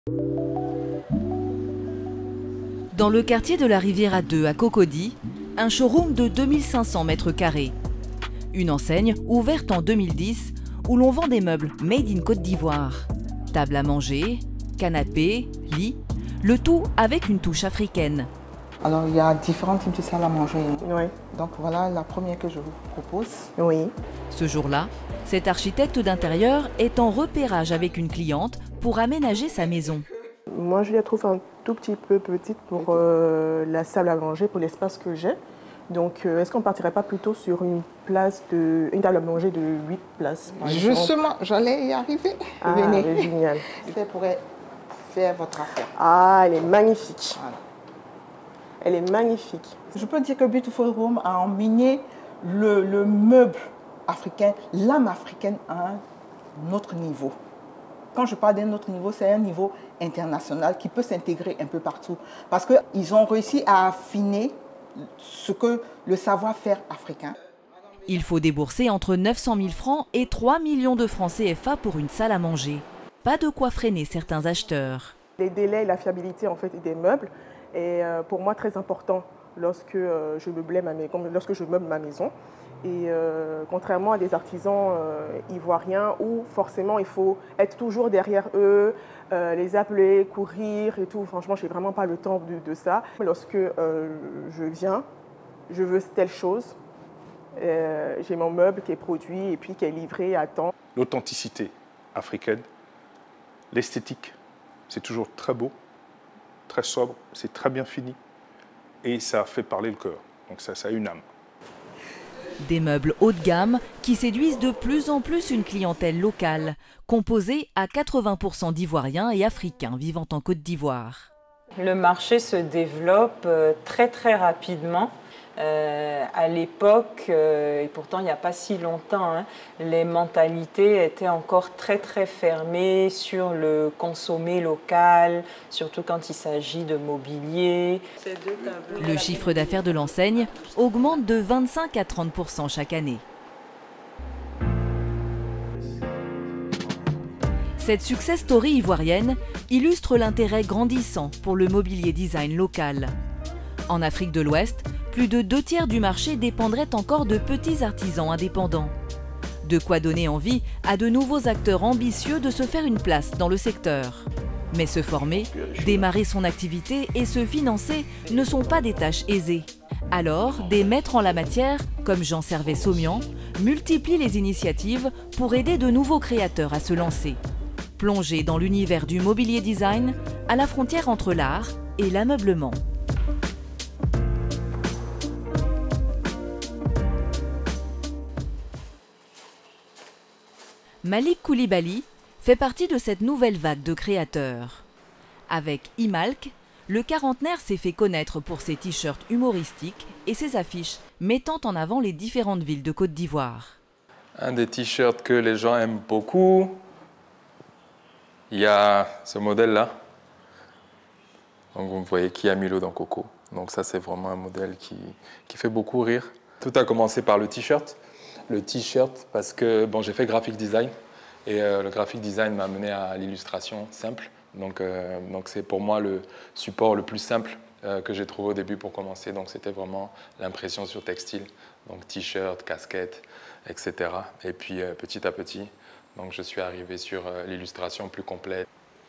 Dans le quartier de la Riviera 2 à Cocody, un showroom de 2500 mètres carrés. Une enseigne ouverte en 2010 où l'on vend des meubles made in Côte d'Ivoire. Table à manger, canapé, lit, le tout avec une touche africaine. Alors il y a différents types de salles à manger. Oui. Donc voilà la première que je vous propose. Oui. Ce jour-là, cet architecte d'intérieur est en repérage avec une cliente pour aménager sa maison. Moi, je la trouve un tout petit peu petite pour la salle à manger, pour l'espace que j'ai. Donc, est-ce qu'on ne partirait pas plutôt sur une table à manger de 8 places Justement, j'allais y arriver. Ah, Venez. génial. Ça pourrait faire votre affaire. Ah, elle est magnifique. Voilà. Elle est magnifique. Je peux dire que Beautiful Room a emmené le meuble africain, l'âme africaine à un autre niveau. Quand je parle d'un autre niveau, c'est un niveau international qui peut s'intégrer un peu partout. Parce qu'ils ont réussi à affiner ce que le savoir-faire africain. Il faut débourser entre 900 000 francs et 3 millions de francs CFA pour une salle à manger. Pas de quoi freiner certains acheteurs. Les délais et la fiabilité en fait, des meubles est pour moi très important lorsque je meuble ma maison. Et contrairement à des artisans ivoiriens où forcément il faut être toujours derrière eux, les appeler, courir et tout. Franchement, je n'ai vraiment pas le temps de ça. Lorsque je viens, je veux telle chose. J'ai mon meuble qui est produit et puis qui est livré à temps. L'authenticité africaine, l'esthétique, c'est toujours très beau, très sobre, c'est très bien fini et ça fait parler le cœur. Donc ça a une âme. Des meubles haut de gamme qui séduisent de plus en plus une clientèle locale, composée à 80% d'Ivoiriens et Africains vivant en Côte d'Ivoire. Le marché se développe très rapidement. À l'époque, et pourtant il n'y a pas si longtemps, les mentalités étaient encore très fermées sur le consommer local, surtout quand il s'agit de mobilier. Le chiffre d'affaires de l'enseigne augmente de 25 à 30% chaque année. Cette success story ivoirienne illustre l'intérêt grandissant pour le mobilier design local. En Afrique de l'Ouest, plus de 2/3 du marché dépendraient encore de petits artisans indépendants. De quoi donner envie à de nouveaux acteurs ambitieux de se faire une place dans le secteur. Mais se former, démarrer son activité et se financer ne sont pas des tâches aisées. Alors, des maîtres en la matière, comme Jean Servet-Saumian, multiplient les initiatives pour aider de nouveaux créateurs à se lancer. Plonger dans l'univers du mobilier design, à la frontière entre l'art et l'ameublement. Malik Koulibaly fait partie de cette nouvelle vague de créateurs. Avec Imalk, le quarantenaire s'est fait connaître pour ses t-shirts humoristiques et ses affiches mettant en avant les différentes villes de Côte d'Ivoire. Un des t-shirts que les gens aiment beaucoup, il y a ce modèle-là. Donc vous voyez qui a mis l'eau dans Coco. Donc ça c'est vraiment un modèle qui fait beaucoup rire. Tout a commencé par le t-shirt. Le t-shirt parce que bon, j'ai fait graphic design et le graphic design m'a amené à l'illustration simple. Donc c'est pour moi le support le plus simple que j'ai trouvé au début pour commencer. Donc c'était vraiment l'impression sur textile, donc t-shirt, casquette, etc. Et puis petit à petit, donc je suis arrivé sur l'illustration plus complète.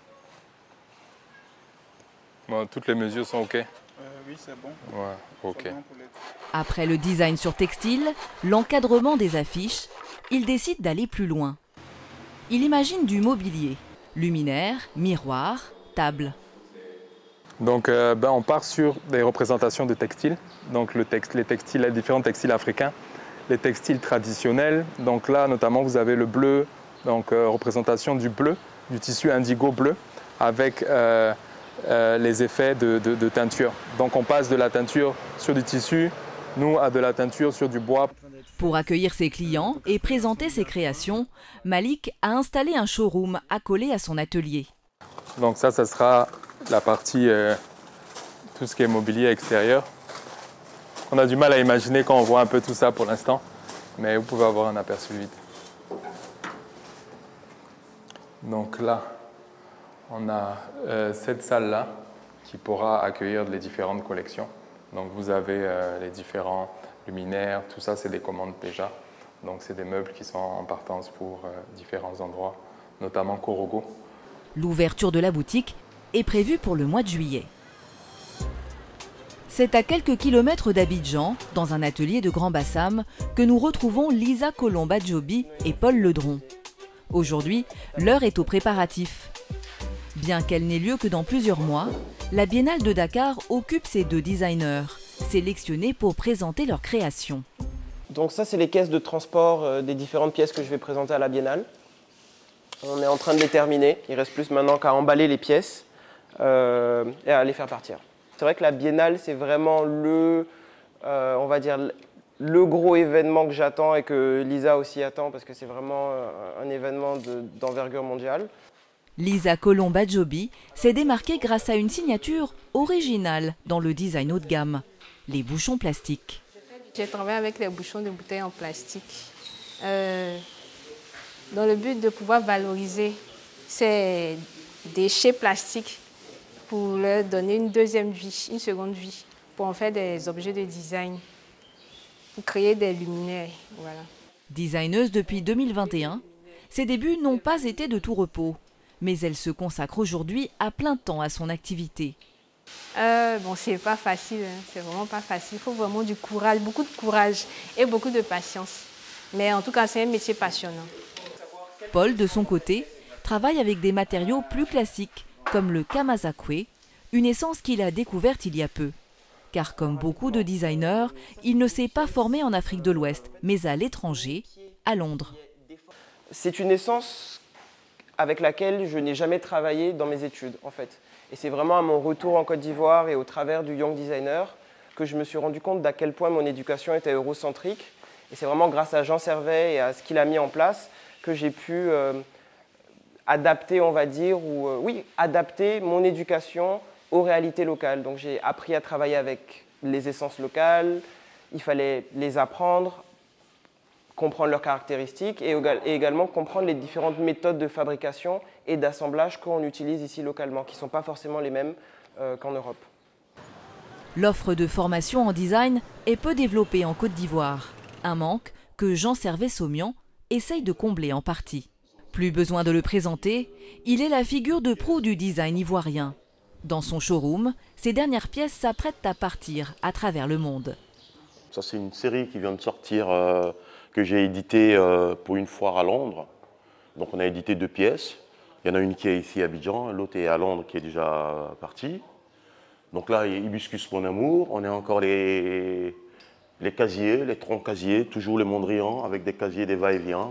Bon, toutes les mesures sont OK? Oui, c'est bon. Ouais, OK. Après le design sur textile, l'encadrement des affiches, il décide d'aller plus loin. Il imagine du mobilier, luminaires, miroirs, tables. Donc on part sur des représentations de textiles. Donc les textiles, les différents textiles africains, les textiles traditionnels. Donc là notamment vous avez le bleu, donc représentation du bleu, du tissu indigo bleu avec les effets de teinture. Donc on passe de la teinture sur du tissu, nous à de la teinture sur du bois. Pour accueillir ses clients et présenter ses créations, Malik a installé un showroom accolé à son atelier. Donc ça sera la partie, tout ce qui est mobilier extérieur. On a du mal à imaginer quand on voit un peu tout ça pour l'instant, mais vous pouvez avoir un aperçu vite. Donc là, On a cette salle-là qui pourra accueillir les différentes collections. Donc vous avez les différents luminaires, tout ça c'est des commandes déjà. Donc c'est des meubles qui sont en partance pour différents endroits, notamment Korogo. L'ouverture de la boutique est prévue pour le mois de juillet. C'est à quelques kilomètres d'Abidjan, dans un atelier de Grand Bassam, que nous retrouvons Lisa Colomba-Djobi et Paul Ledron. Aujourd'hui, l'heure est aux préparatifs. Bien qu'elle n'ait lieu que dans plusieurs mois, la Biennale de Dakar occupe ces deux designers, sélectionnés pour présenter leurs créations. Donc ça, c'est les caisses de transport des différentes pièces que je vais présenter à la Biennale. On est en train de les terminer. Il ne reste plus maintenant qu'à emballer les pièces et à les faire partir. C'est vrai que la Biennale, c'est vraiment on va dire, le gros événement que j'attends et que Lisa aussi attend parce que c'est vraiment un événement d'envergure mondiale. Lisa Colomba-Djobi s'est démarquée grâce à une signature originale dans le design haut de gamme, les bouchons plastiques. J'ai travaillé avec les bouchons de bouteilles en plastique dans le but de pouvoir valoriser ces déchets plastiques pour leur donner une deuxième vie, une seconde vie, pour en faire des objets de design, pour créer des luminaires. Voilà. Designeuse depuis 2021, ses débuts n'ont pas été de tout repos, mais elle se consacre aujourd'hui à plein temps à son activité. Bon, c'est pas facile, hein. C'est vraiment pas facile. Il faut vraiment du courage, beaucoup de courage et beaucoup de patience. Mais en tout cas, c'est un métier passionnant. Paul, de son côté, travaille avec des matériaux plus classiques, comme le kamazakwe, une essence qu'il a découverte il y a peu. Car comme beaucoup de designers, il ne s'est pas formé en Afrique de l'Ouest, mais à l'étranger, à Londres. C'est une essence avec laquelle je n'ai jamais travaillé dans mes études, en fait. Et c'est vraiment à mon retour en Côte d'Ivoire et au travers du Young Designer que je me suis rendu compte d'à quel point mon éducation était eurocentrique. Et c'est vraiment grâce à Jean Servet et à ce qu'il a mis en place que j'ai pu adapter, on va dire, adapter mon éducation aux réalités locales. Donc j'ai appris à travailler avec les essences locales, il fallait les apprendre, comprendre leurs caractéristiques et également comprendre les différentes méthodes de fabrication et d'assemblage qu'on utilise ici localement, qui ne sont pas forcément les mêmes qu'en Europe. L'offre de formation en design est peu développée en Côte d'Ivoire, un manque que Jean Servet-Saumian essaye de combler en partie. Plus besoin de le présenter, il est la figure de proue du design ivoirien. Dans son showroom, ses dernières pièces s'apprêtent à partir à travers le monde. Ça, c'est une série qui vient de sortir, que j'ai éditée pour une foire à Londres. Donc on a édité 2 pièces. Il y en a une qui est ici à Abidjan, l'autre est à Londres qui est déjà partie. Donc là, il y a Hibiscus Mon Amour. On a encore les casiers, les troncs casiers, toujours les Mondrian avec des casiers, des va-et-vient.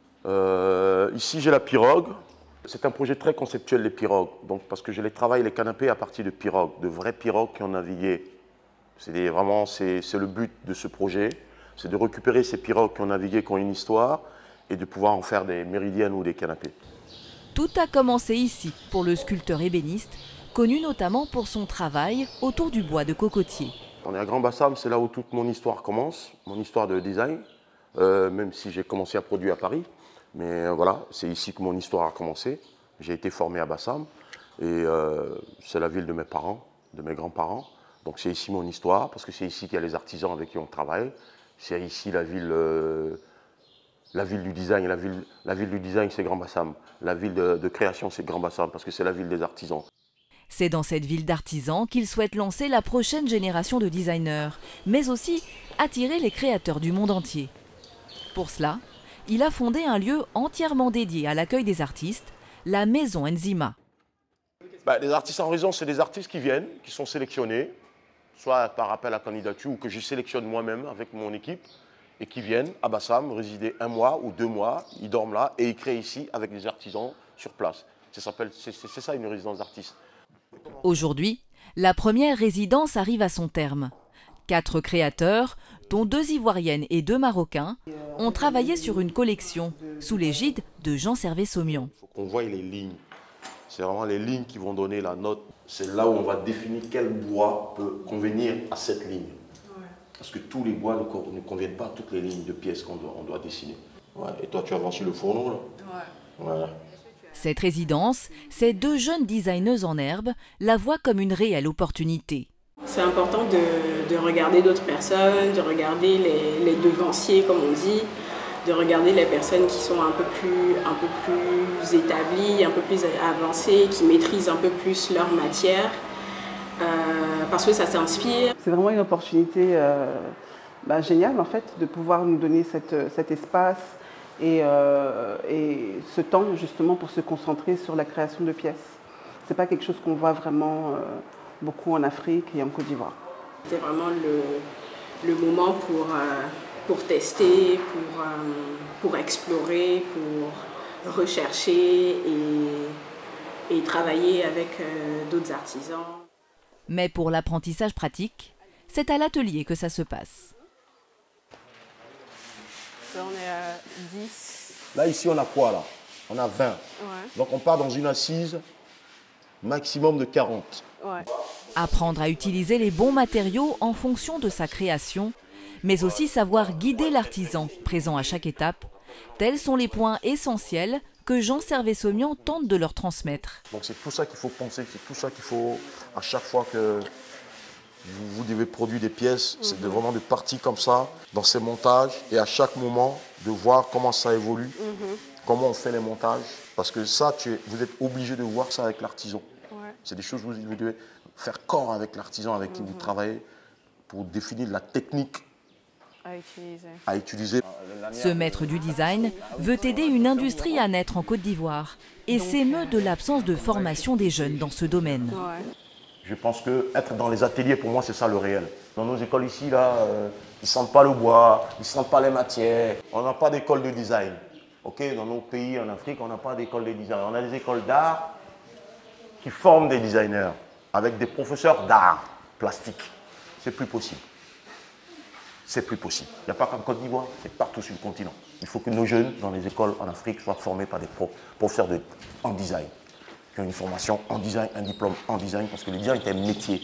Ici, j'ai la pirogue. C'est un projet très conceptuel, les pirogues. Donc, parce que je les travaille, les canapés, à partir de pirogues, de vraies pirogues qui ont navigué. C'est le but de ce projet. C'est de récupérer ces pirogues qui ont navigué, qui ont une histoire, et de pouvoir en faire des méridiennes ou des canapés. Tout a commencé ici pour le sculpteur ébéniste, connu notamment pour son travail autour du bois de cocotier. On est à Grand Bassam, c'est là où toute mon histoire commence, mon histoire de design, même si j'ai commencé à produire à Paris. Mais voilà, c'est ici que mon histoire a commencé. J'ai été formé à Bassam et c'est la ville de mes parents, de mes grands-parents. Donc c'est ici mon histoire, parce que c'est ici qu'il y a les artisans avec qui on travaille. C'est ici la ville du design. La ville du design, c'est Grand Bassam. La ville de création, c'est Grand Bassam, parce que c'est la ville des artisans. C'est dans cette ville d'artisans qu'il souhaite lancer la prochaine génération de designers, mais aussi attirer les créateurs du monde entier. Pour cela, il a fondé un lieu entièrement dédié à l'accueil des artistes, la Maison Nzima. Les artistes en résidence, c'est des artistes qui viennent, qui sont sélectionnés, soit par appel à candidature ou que je sélectionne moi-même avec mon équipe, et qui viennent à Bassam résider 1 mois ou 2 mois, ils dorment là et ils créent ici avec des artisans sur place. C'est ça une résidence d'artiste. Aujourd'hui, la première résidence arrive à son terme. 4 créateurs, dont 2 Ivoiriennes et 2 Marocains, ont travaillé sur une collection sous l'égide de Jean Servet-Saumian. Il faut qu'on voie les lignes. C'est vraiment les lignes qui vont donner la note. C'est là où on va définir quel bois peut convenir à cette ligne. Parce que tous les bois ne conviennent pas à toutes les lignes de pièces qu'on doit dessiner. Ouais. Et toi, tu as vendu le fourneau là? Ouais. Voilà. Cette résidence, ces 2 jeunes designeuses en herbe la voient comme une réelle opportunité. C'est important de regarder d'autres personnes, de regarder les devanciers, comme on dit, de regarder les personnes qui sont un peu plus établies, un peu plus avancées, qui maîtrisent un peu plus leur matière, parce que ça s'inspire. C'est vraiment une opportunité géniale en fait, de pouvoir nous donner cet espace et ce temps justement pour se concentrer sur la création de pièces. Ce n'est pas quelque chose qu'on voit vraiment beaucoup en Afrique et en Côte d'Ivoire. C'était vraiment le moment pour tester, pour explorer, pour rechercher et travailler avec d'autres artisans. Mais pour l'apprentissage pratique, c'est à l'atelier que ça se passe. Là, on est à 10. Là, ici, on a quoi, là? On a 20. Ouais. Donc, on part dans une assise maximum de 40. Ouais. Apprendre à utiliser les bons matériaux en fonction de sa création, mais aussi savoir guider l'artisan présent à chaque étape, tels sont les points essentiels que Jean Servet-Saumian tente de leur transmettre. Donc c'est tout ça qu'il faut penser, c'est tout ça qu'il faut, à chaque fois que vous devez produire des pièces, c'est vraiment de partir comme ça, dans ces montages, et à chaque moment, de voir comment ça évolue, comment on fait les montages, parce que ça, vous êtes obligé de voir ça avec l'artisan. Ouais. C'est des choses que vous devez faire corps avec l'artisan avec qui vous travaillez, pour définir la technique à utiliser. Ce maître du design veut aider une industrie à naître en Côte d'Ivoire et s'émeut de l'absence de formation des jeunes dans ce domaine. Je pense qu'être dans les ateliers, pour moi, c'est ça le réel. Dans nos écoles ici, là, ils ne sentent pas le bois, ils ne sentent pas les matières. On n'a pas d'école de design. Okay, dans nos pays en Afrique, on n'a pas d'école de design. On a des écoles d'art qui forment des designers avec des professeurs d'art plastique. C'est plus possible. C'est plus possible. Il n'y a pas qu'en Côte d'Ivoire, c'est partout sur le continent. Il faut que nos jeunes dans les écoles en Afrique soient formés par des professeurs en design, qui ont une formation en design, un diplôme en design, parce que le design est un métier.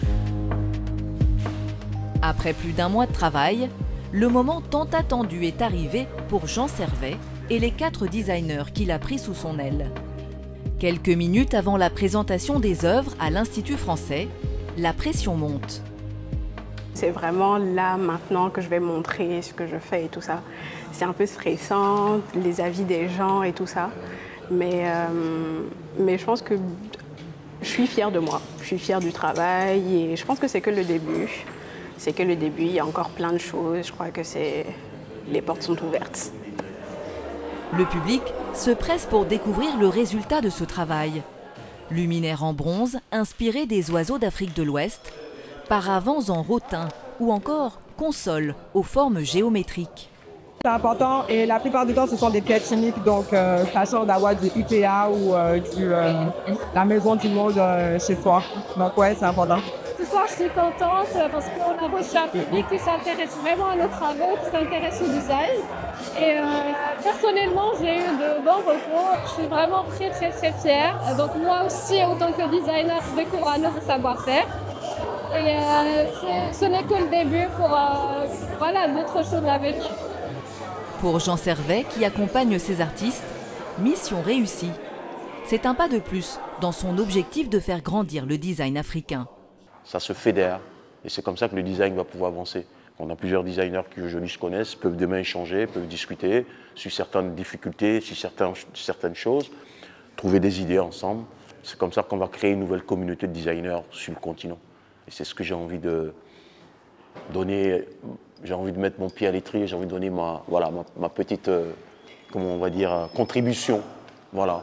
Après plus d'1 mois de travail, le moment tant attendu est arrivé pour Jean Servet et les 4 designers qu'il a pris sous son aile. Quelques minutes avant la présentation des œuvres à l'Institut français, la pression monte. C'est vraiment là, maintenant, que je vais montrer ce que je fais et tout ça. C'est un peu stressant, les avis des gens et tout ça. Mais je pense que je suis fière de moi. Je suis fière du travail et je pense que c'est que le début. C'est que le début, il y a encore plein de choses. Je crois que les portes sont ouvertes. Le public se presse pour découvrir le résultat de ce travail. Luminaire en bronze, inspiré des oiseaux d'Afrique de l'Ouest, paravents en rotin ou encore consoles aux formes géométriques. C'est important et la plupart du temps ce sont des pièces chimiques, donc ça sort d'avoir du IPA ou la maison du monde chez soi. Donc ouais, c'est important. Ce soir je suis contente parce qu'on a reçu un public qui s'intéresse vraiment à nos travaux, qui s'intéresse au design. Et personnellement j'ai eu de bons retours, je suis vraiment très fière. Donc moi aussi en tant que designer je découvre un nouveau savoir-faire. Et ce n'est que le début pour d'autres choses à venir. Pour Jean Servet, qui accompagne ses artistes, mission réussie. C'est un pas de plus dans son objectif de faire grandir le design africain. Ça se fédère et c'est comme ça que le design va pouvoir avancer. On a plusieurs designers que aujourd'hui se connaissent, peuvent demain échanger, peuvent discuter sur certaines difficultés, sur certaines choses, trouver des idées ensemble. C'est comme ça qu'on va créer une nouvelle communauté de designers sur le continent. Et c'est ce que j'ai envie de donner, j'ai envie de mettre mon pied à l'étrier, j'ai envie de donner ma petite, comment on va dire, contribution. Voilà.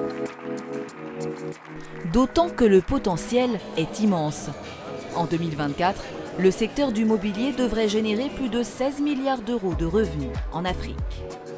D'autant que le potentiel est immense. En 2024, le secteur du mobilier devrait générer plus de 16 milliards d'euros de revenus en Afrique.